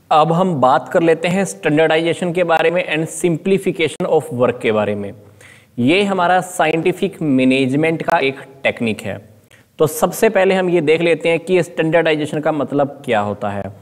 अब हम बात कर लेते हैं स्टैंडर्डाइजेशन के बारे में एंड सिंप्लीफिकेशन ऑफ वर्क के बारे में। ये हमारा साइंटिफिक मैनेजमेंट का एक टेक्निक है। तो सबसे पहले हम ये देख लेते हैं कि स्टैंडर्डाइजेशन का मतलब क्या होता है।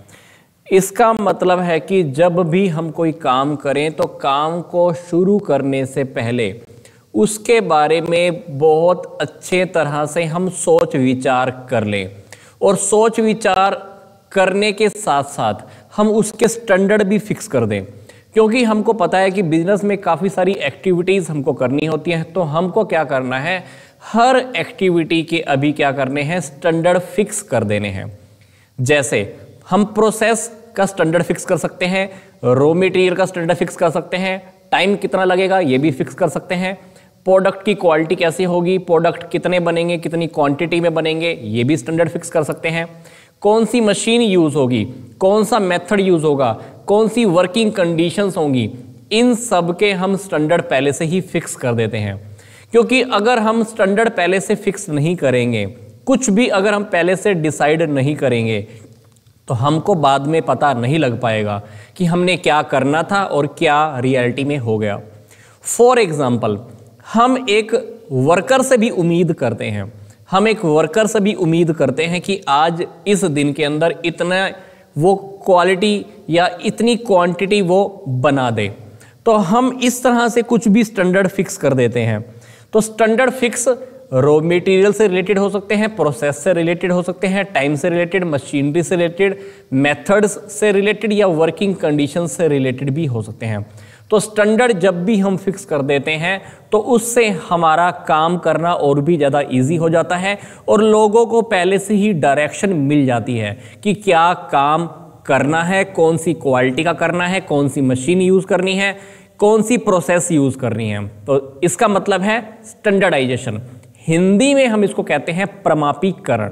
इसका मतलब है कि जब भी हम कोई काम करें तो काम को शुरू करने से पहले उसके बारे में बहुत अच्छे तरह से हम सोच विचार कर लें, और सोच विचार करने के साथ साथ हम उसके स्टैंडर्ड भी फिक्स कर दें। क्योंकि हमको पता है कि बिजनेस में काफ़ी सारी एक्टिविटीज़ हमको करनी होती हैं, तो हमको क्या करना है, हर एक्टिविटी के अभी क्या करने हैं, स्टैंडर्ड फिक्स कर देने हैं। जैसे हम प्रोसेस का स्टैंडर्ड फिक्स कर सकते हैं, रॉ मटेरियल का स्टैंडर्ड फिक्स कर सकते हैं, टाइम कितना लगेगा ये भी फिक्स कर सकते हैं, प्रोडक्ट की क्वालिटी कैसी होगी, प्रोडक्ट कितने बनेंगे, कितनी क्वांटिटी में बनेंगे, ये भी स्टैंडर्ड फिक्स कर सकते हैं। कौन सी मशीन यूज होगी, कौन सा मेथड यूज होगा, कौन सी वर्किंग कंडीशंस होंगी, इन सब के हम स्टैंडर्ड पहले से ही फिक्स कर देते हैं। क्योंकि अगर हम स्टैंडर्ड पहले से फिक्स नहीं करेंगे, कुछ भी अगर हम पहले से डिसाइड नहीं करेंगे, तो हमको बाद में पता नहीं लग पाएगा कि हमने क्या करना था और क्या रियलिटी में हो गया। फॉर एग्जाम्पल, हम एक वर्कर से भी उम्मीद करते हैं, हम एक वर्कर से भी उम्मीद करते हैं कि आज इस दिन के अंदर इतना वो क्वालिटी या इतनी क्वांटिटी वो बना दे। तो हम इस तरह से कुछ भी स्टैंडर्ड फिक्स कर देते हैं। तो स्टैंडर्ड फिक्स रॉ मटेरियल से रिलेटेड हो सकते हैं, प्रोसेस से रिलेटेड हो सकते हैं, टाइम से रिलेटेड, मशीनरी से रिलेटेड, मेथड्स से रिलेटेड या वर्किंग कंडीशन से रिलेटेड भी हो सकते हैं। तो स्टैंडर्ड जब भी हम फिक्स कर देते हैं तो उससे हमारा काम करना और भी ज़्यादा इजी हो जाता है, और लोगों को पहले से ही डायरेक्शन मिल जाती है कि क्या काम करना है, कौन सी क्वालिटी का करना है, कौन सी मशीन यूज़ करनी है, कौन सी प्रोसेस यूज़ करनी है। तो इसका मतलब है स्टैंडर्डाइजेशन। हिंदी में हम इसको कहते हैं प्रमापीकरण।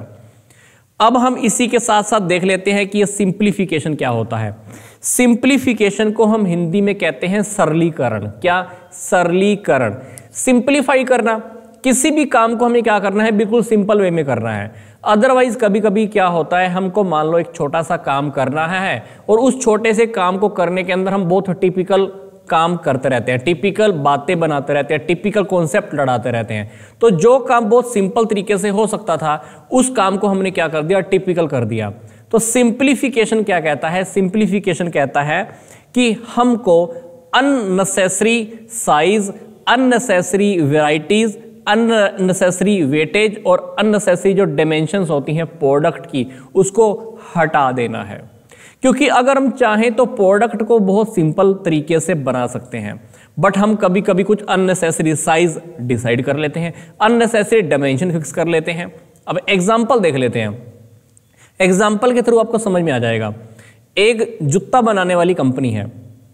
अब हम इसी के साथ साथ देख लेते हैं कि ये सिंप्लीफिकेशन क्या होता है। सिंप्लीफिकेशन को हम हिंदी में कहते हैं सरलीकरण। क्या? सरलीकरण। सिंप्लीफाई करना, किसी भी काम को हमें क्या करना है, बिल्कुल सिंपल वे में करना है। अदरवाइज कभी कभी क्या होता है, हमको मान लो एक छोटा सा काम करना है और उस छोटे से काम को करने के अंदर हम बहुत टिपिकल काम करते रहते हैं, टिपिकल बातें बनाते रहते हैं, टिपिकल कॉन्सेप्ट लड़ाते रहते हैं। तो जो काम बहुत सिंपल तरीके से हो सकता था, उस काम को हमने क्या कर दिया, टिपिकल कर दिया। तो सिंप्लीफिकेशन क्या कहता है? सिंप्लीफिकेशन कहता है कि हमको unnecessary size, unnecessary varieties, unnecessary weightage और अननेसेसरी जो डायमेंशंस होती हैं प्रोडक्ट की, उसको हटा देना है। क्योंकि अगर हम चाहें तो प्रोडक्ट को बहुत सिंपल तरीके से बना सकते हैं, बट हम कभी कभी कुछ अननेसेसरी साइज डिसाइड कर लेते हैं, अननेसेसरी डायमेंशन फिक्स कर लेते हैं। अब एग्जांपल देख लेते हैं, एग्जाम्पल के थ्रू आपको समझ में आ जाएगा। एक जूता बनाने वाली कंपनी है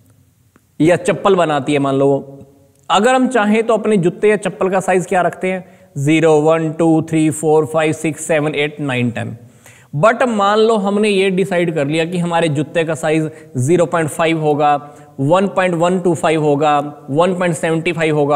या चप्पल बनाती है, मान लो। अगर हम चाहें तो अपने जूते या चप्पल का साइज क्या रखते हैं, 0, 1, 2, 3, 4, 5, 6, 7, 8, 9, 10। बट मान लो हमने ये डिसाइड कर लिया कि हमारे जूते का साइज 0.5 होगा, 1.125 होगा, 1.75 होगा,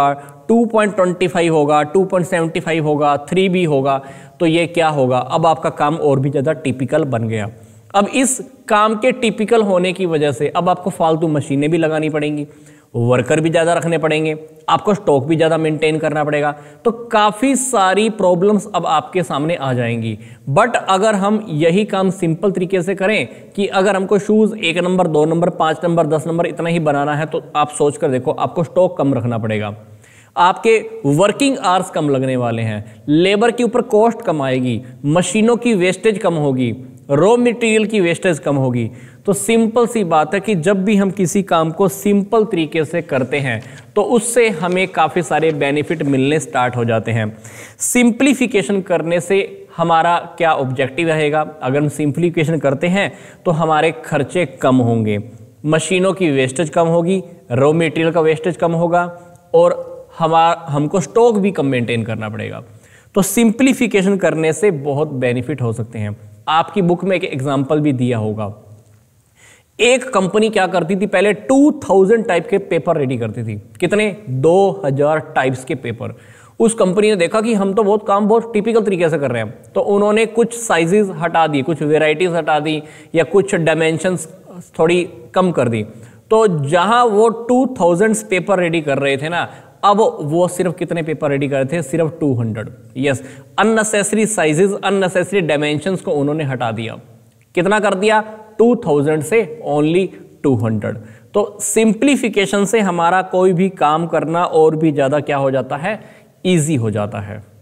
2.25 होगा, 2.75 होगा, 3 भी होगा। तो ये क्या होगा, अब आपका काम और भी ज़्यादा टिपिकल बन गया। अब इस काम के टिपिकल होने की वजह से अब आपको फालतू मशीनें भी लगानी पड़ेंगी, वर्कर भी ज़्यादा रखने पड़ेंगे, आपको स्टॉक भी ज़्यादा मेंटेन करना पड़ेगा। तो काफ़ी सारी प्रॉब्लम्स अब आपके सामने आ जाएंगी। बट अगर हम यही काम सिंपल तरीके से करें कि अगर हमको shoes 1 number, 2 number, 5 number, 10 number इतना ही बनाना है, तो आप सोच कर देखो, आपको स्टॉक कम रखना पड़ेगा, आपके वर्किंग आवर्स कम लगने वाले हैं, लेबर के ऊपर कॉस्ट कम आएगी, मशीनों की वेस्टेज कम होगी, रॉ मटेरियल की वेस्टेज कम होगी। तो सिंपल सी बात है कि जब भी हम किसी काम को सिंपल तरीके से करते हैं तो उससे हमें काफ़ी सारे बेनिफिट मिलने स्टार्ट हो जाते हैं। सिंप्लीफिकेशन करने से हमारा क्या ऑब्जेक्टिव रहेगा? अगर हम सिंप्लीफिकेशन करते हैं तो हमारे खर्चे कम होंगे, मशीनों की वेस्टेज कम होगी, रॉ मटेरियल का वेस्टेज कम होगा, और हमको स्टॉक भी कम मेंटेन करना पड़ेगा। तो सिंप्लीफिकेशन करने से बहुत बेनिफिट हो सकते हैं। आपकी बुक में एक एग्जाम्पल भी दिया होगा। एक कंपनी क्या करती थी, पहले 2000 टाइप के पेपर रेडी करती थी। कितने? 2000 टाइप्स के पेपर। उस कंपनी ने देखा कि हम तो बहुत टिपिकल तरीके से कर रहे हैं, तो उन्होंने कुछ साइजेस हटा दी, कुछ वेराइटीज हटा दी, या कुछ डायमेंशंस थोड़ी कम कर दी। तो जहां वो 2000 पेपर रेडी कर रहे थे ना, अब वो सिर्फ कितने पेपर रेडी कर रहे थे? सिर्फ 200। Yes, unnecessary sizes, unnecessary dimensions को उन्होंने हटा दिया। कितना कर दिया? 2000 से ओनली 200। तो सिंप्लीफिकेशन से हमारा कोई भी काम करना और भी ज्यादा क्या हो जाता है? इजी हो जाता है।